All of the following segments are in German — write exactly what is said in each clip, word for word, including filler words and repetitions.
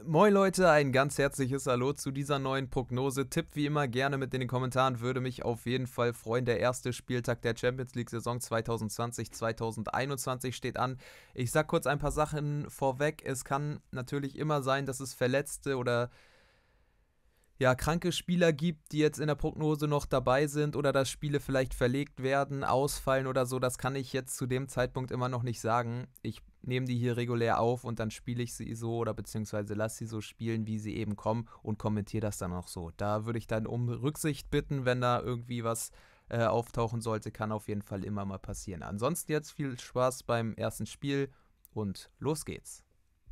Moin Leute, ein ganz herzliches Hallo zu dieser neuen Prognose. Tippt wie immer gerne mit in den Kommentaren, würde mich auf jeden Fall freuen. Der erste Spieltag der Champions League Saison zwanzig zwanzig zwanzig einundzwanzig steht an. Ich sag kurz ein paar Sachen vorweg. Es kann natürlich immer sein, dass es Verletzte oder ja, kranke Spieler gibt, die jetzt in der Prognose noch dabei sind oder dass Spiele vielleicht verlegt werden, ausfallen oder so. Das kann ich jetzt zu dem Zeitpunkt immer noch nicht sagen. Ich nehme die hier regulär auf und dann spiele ich sie so oder beziehungsweise lasse sie so spielen, wie sie eben kommen und kommentiere das dann auch so. Da würde ich dann um Rücksicht bitten, wenn da irgendwie was äh, auftauchen sollte, kann auf jeden Fall immer mal passieren. Ansonsten jetzt viel Spaß beim ersten Spiel und los geht's.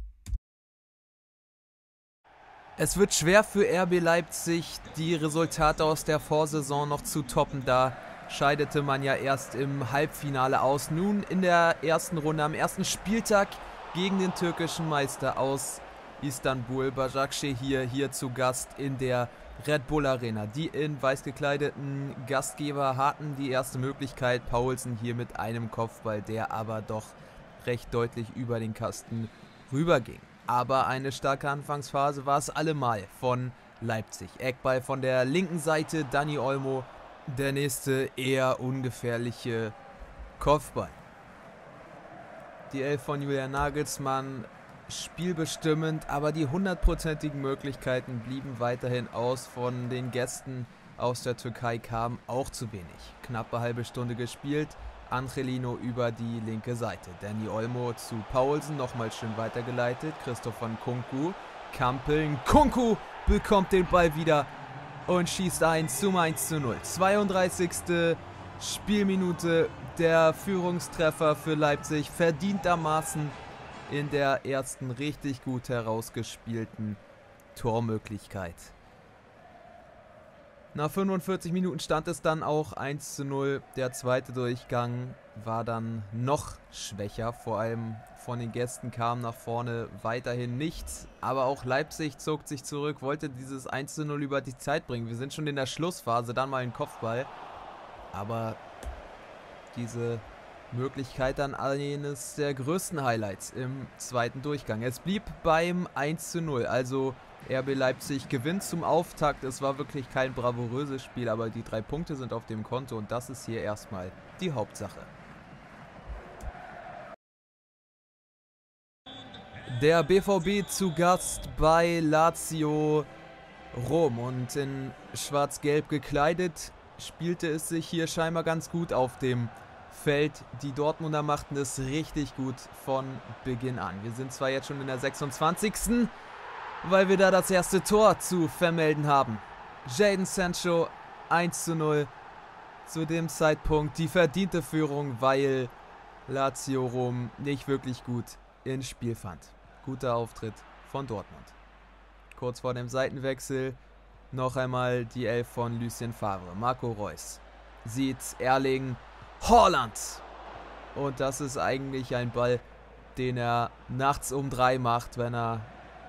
Es wird schwer für R B Leipzig, die Resultate aus der Vorsaison noch zu toppen. Da scheidete man ja erst im Halbfinale aus. Nun in der ersten Runde, am ersten Spieltag gegen den türkischen Meister aus Istanbul. Başakşehir hier zu Gast in der Red Bull Arena. Die in weiß gekleideten Gastgeber hatten die erste Möglichkeit. Paulsen hier mit einem Kopfball, der aber doch recht deutlich über den Kasten rüberging. Aber eine starke Anfangsphase war es allemal von Leipzig. Eckball von der linken Seite, Dani Olmo. Der nächste eher ungefährliche Kopfball. Die Elf von Julian Nagelsmann spielbestimmend, aber die hundertprozentigen Möglichkeiten blieben weiterhin aus. Von den Gästen aus der Türkei kam auch zu wenig. Knappe halbe Stunde gespielt. Angelino über die linke Seite. Dani Olmo zu Paulsen, nochmal schön weitergeleitet. Christoph Nkunku, Kampel, Nkunku bekommt den Ball wieder und schießt ein zum eins zu null. zweiunddreißigste Spielminute, der Führungstreffer für Leipzig, verdientermaßen in der ersten richtig gut herausgespielten Tormöglichkeit. Nach fünfundvierzig Minuten stand es dann auch eins zu null. Der zweite Durchgang war dann noch schwächer. Vor allem von den Gästen kam nach vorne weiterhin nichts. Aber auch Leipzig zog sich zurück, wollte dieses eins zu null über die Zeit bringen. Wir sind schon in der Schlussphase, dann mal ein Kopfball. Aber diese Möglichkeit dann eines der größten Highlights im zweiten Durchgang. Es blieb beim eins zu null, also R B Leipzig gewinnt zum Auftakt. Es war wirklich kein bravouröses Spiel, aber die drei Punkte sind auf dem Konto und das ist hier erstmal die Hauptsache. Der B V B zu Gast bei Lazio Rom und in schwarz-gelb gekleidet spielte es sich hier scheinbar ganz gut auf dem Feld. Die Dortmunder machten es richtig gut von Beginn an. Wir sind zwar jetzt schon in der sechsundzwanzigsten weil wir da das erste Tor zu vermelden haben. Jadon Sancho eins zu null. Zu dem Zeitpunkt die verdiente Führung, weil Lazio Rom nicht wirklich gut ins Spiel fand. Guter Auftritt von Dortmund. Kurz vor dem Seitenwechsel noch einmal die Elf von Lucien Favre. Marco Reus sieht Erling Haaland. Und das ist eigentlich ein Ball, den er nachts um drei macht, wenn er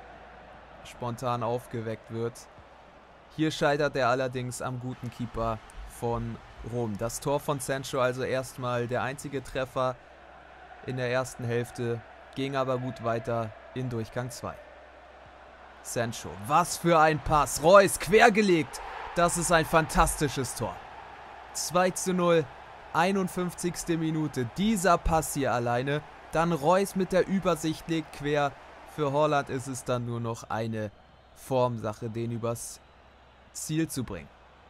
spontan aufgeweckt wird. Hier scheitert er allerdings am guten Keeper von Rom. Das Tor von Sancho also erstmal der einzige Treffer in der ersten Hälfte, ging aber gut weiter in Durchgang zwei. Sancho, was für ein Pass. Reus quergelegt. Das ist ein fantastisches Tor. zwei zu null, einundfünfzigste Minute. Dieser Pass hier alleine. Dann Reus mit der Übersicht legt quer. Für Haaland ist es dann nur noch eine Formsache, den übers Ziel zu bringen.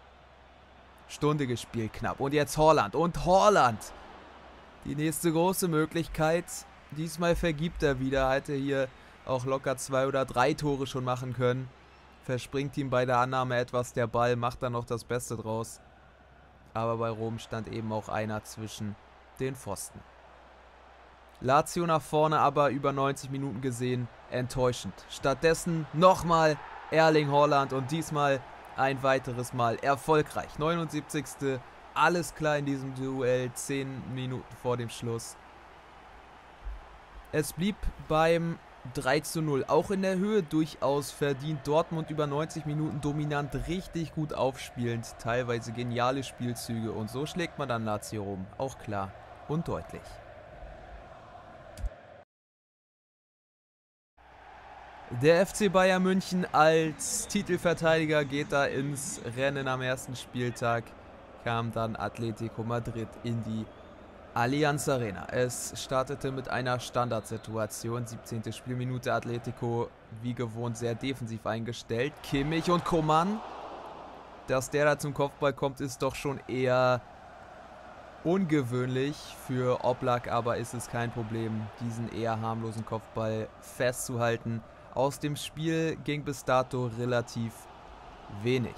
Stunde gespielt knapp. Und jetzt Haaland. Und Haaland. Die nächste große Möglichkeit. Diesmal vergibt er wieder. Hätte hier auch locker zwei oder drei Tore schon machen können. Verspringt ihm bei der Annahme etwas der Ball. Macht dann noch das Beste draus. Aber bei Rom stand eben auch einer zwischen den Pfosten. Lazio nach vorne, aber über neunzig Minuten gesehen enttäuschend. Stattdessen nochmal Erling Haaland und diesmal ein weiteres Mal erfolgreich. neunundsiebzigste Alles klar in diesem Duell, zehn Minuten vor dem Schluss. Es blieb beim drei zu null, auch in der Höhe durchaus verdient. Dortmund über neunzig Minuten dominant, richtig gut aufspielend, teilweise geniale Spielzüge und so schlägt man dann Lazio Rom, auch klar und deutlich. Der F C Bayern München als Titelverteidiger geht da ins Rennen am ersten Spieltag. Kam dann Atletico Madrid in die Allianz Arena. Es startete mit einer Standardsituation. siebzehnte Spielminute, Atletico wie gewohnt sehr defensiv eingestellt. Kimmich und Coman. Dass der da zum Kopfball kommt, ist doch schon eher ungewöhnlich für Oblak, aber ist es kein Problem, diesen eher harmlosen Kopfball festzuhalten. Aus dem Spiel ging bis dato relativ wenig.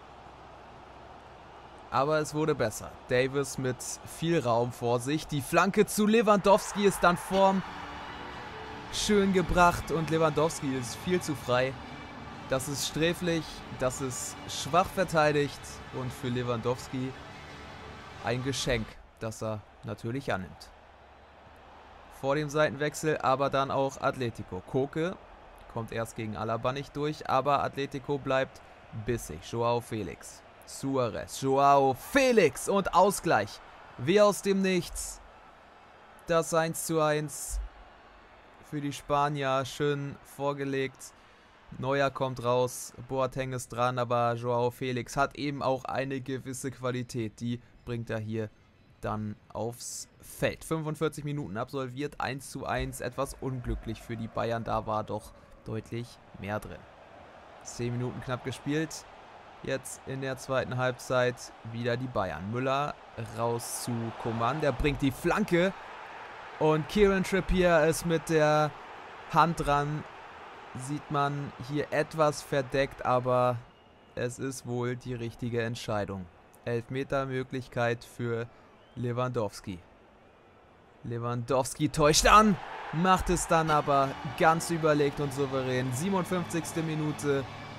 Aber es wurde besser. Davis mit viel Raum vor sich. Die Flanke zu Lewandowski ist dann vorn schön gebracht und Lewandowski ist viel zu frei. Das ist sträflich, das ist schwach verteidigt und für Lewandowski ein Geschenk, das er natürlich annimmt. Vor dem Seitenwechsel aber dann auch Atletico. Koke kommt erst gegen Alaba nicht durch, aber Atletico bleibt bissig. Joao Felix. Suarez. Joao Felix und Ausgleich. Wie aus dem Nichts. Das eins zu eins für die Spanier. Schön vorgelegt. Neuer kommt raus. Boateng ist dran, aber Joao Felix hat eben auch eine gewisse Qualität. Die bringt er hier dann aufs Feld. fünfundvierzig Minuten absolviert. eins zu eins. Etwas unglücklich für die Bayern. Da war doch deutlich mehr drin. zehn Minuten knapp gespielt. Jetzt in der zweiten Halbzeit wieder die Bayern. Müller raus zu Coman. Der bringt die Flanke. Und Kieran Trippier ist mit der Hand dran. Sieht man hier etwas verdeckt, aber es ist wohl die richtige Entscheidung. Elfmeter-Möglichkeit für Lewandowski. Lewandowski täuscht an. Macht es dann aber ganz überlegt und souverän. siebenundfünfzigste Minute.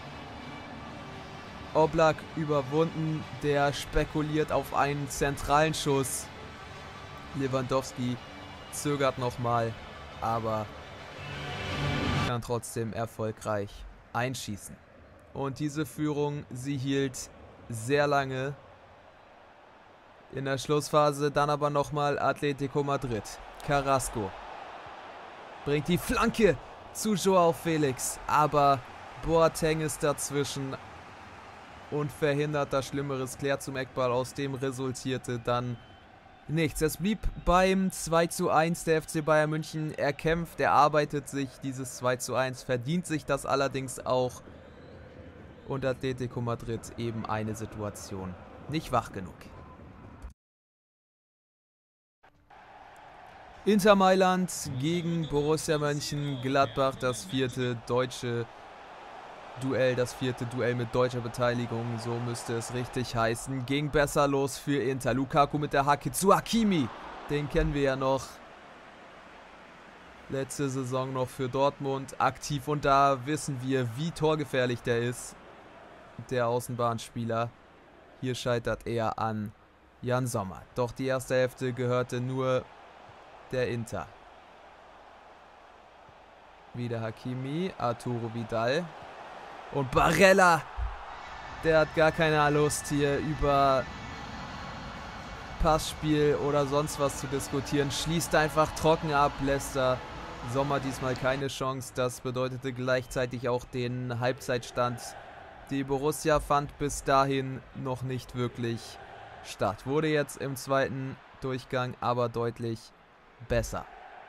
Oblak überwunden. Der spekuliert auf einen zentralen Schuss. Lewandowski zögert nochmal, aber kann trotzdem erfolgreich einschießen. Und diese Führung, sie hielt sehr lange. In der Schlussphase dann aber nochmal Atletico Madrid. Carrasco bringt die Flanke zu Joao Felix, aber Boateng ist dazwischen und verhindert das Schlimmeres. Klärt zum Eckball, aus dem resultierte dann nichts. Es blieb beim zwei zu eins. Der F C Bayern München erkämpft, erarbeitet sich dieses zwei zu eins, verdient sich das allerdings auch. Und Atletico Madrid eben eine Situation nicht wach genug. Inter Mailand gegen Borussia Mönchengladbach, das vierte deutsche Duell, das vierte Duell mit deutscher Beteiligung, so müsste es richtig heißen. Ging besser los für Inter. Lukaku mit der Hacke zu Hakimi, den kennen wir ja noch. Letzte Saison noch für Dortmund aktiv und da wissen wir, wie torgefährlich der ist, der Außenbahnspieler. Hier scheitert er an Jan Sommer. Doch die erste Hälfte gehörte nur der Inter. Wieder Hakimi, Arturo Vidal und Barella. Der hat gar keine Lust hier über Passspiel oder sonst was zu diskutieren. Schließt einfach trocken ab, lässt da Sommer diesmal keine Chance. Das bedeutete gleichzeitig auch den Halbzeitstand. Die Borussia fand bis dahin noch nicht wirklich statt. Wurde jetzt im zweiten Durchgang aber deutlich besser.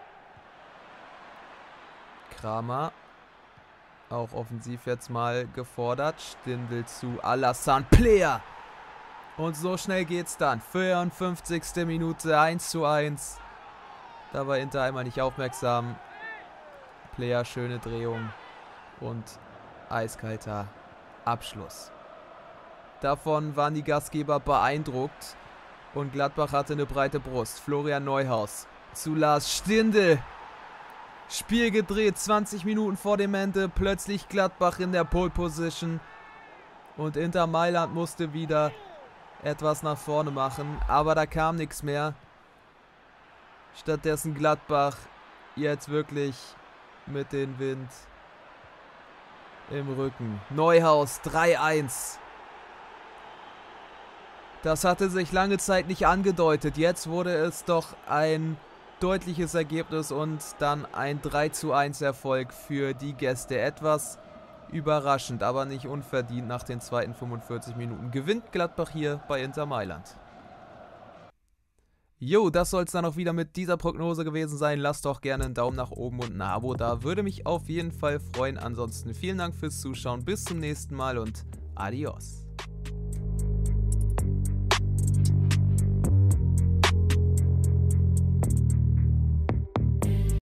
Kramer auch offensiv jetzt mal gefordert. Stindl zu Alassane Player. Und so schnell geht's dann. vierundfünfzigste Minute, eins zu eins. Da war Inter einmal nicht aufmerksam. Player, schöne Drehung und eiskalter Abschluss. Davon waren die Gastgeber beeindruckt. Und Gladbach hatte eine breite Brust. Florian Neuhaus zu Lars Stindl. Spiel gedreht, zwanzig Minuten vor dem Ende. Plötzlich Gladbach in der Pole Position. Und Inter Mailand musste wieder etwas nach vorne machen. Aber da kam nichts mehr. Stattdessen Gladbach jetzt wirklich mit dem Wind im Rücken. Neuhaus drei eins. Das hatte sich lange Zeit nicht angedeutet. Jetzt wurde es doch ein deutliches Ergebnis und dann ein drei zu eins Erfolg für die Gäste. Etwas überraschend, aber nicht unverdient. Nach den zweiten fünfundvierzig Minuten gewinnt Gladbach hier bei Inter Mailand. Jo, das soll es dann auch wieder mit dieser Prognose gewesen sein. Lasst doch gerne einen Daumen nach oben und ein Abo da. Würde mich auf jeden Fall freuen. Ansonsten vielen Dank fürs Zuschauen. Bis zum nächsten Mal und adios.